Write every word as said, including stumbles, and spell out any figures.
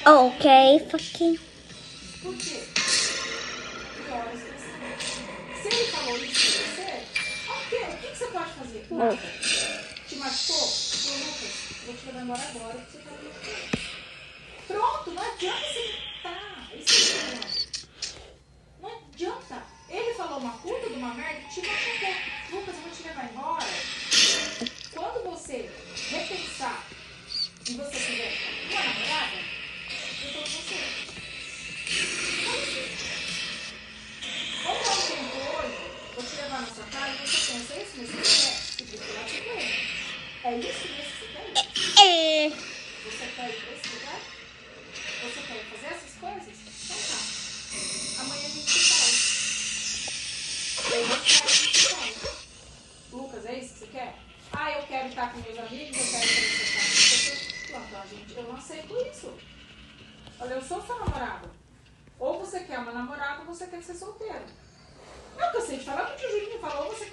Ok, fucking. Por quê? Que horas que você... Se ele falou isso pra você, ok, o que, que você pode fazer? Nada. Te machucou? Ô, Lucas, vou te levar embora agora que você tá me machucando. Pronto, não adianta você gritar. Isso é o problema. Não adianta. Ele falou uma puta de uma merda, te machucou. Lucas, eu vou te levar embora. Quando você repensar e você tiver uma namorada, eu tô com você. Ou não tempo hoje, vou te levar na sua casa e você pensa, é isso mesmo que você quer? Você precisa lá com ele. É isso mesmo que você quer? É. Você quer ir pra esse lugar? Você quer fazer essas coisas? Então tá. Amanhã a gente se fala. Eu não quero que a gente se fala. Lucas, é isso que você quer? Ah, eu quero estar com meus amigos, eu quero que você faça isso. Pronto, a gente, eu não aceito isso. Olha, eu sou sua namorada. Ou você quer uma namorada ou você quer ser solteiro. É o que eu sei te falar, porque o Julinho falou, você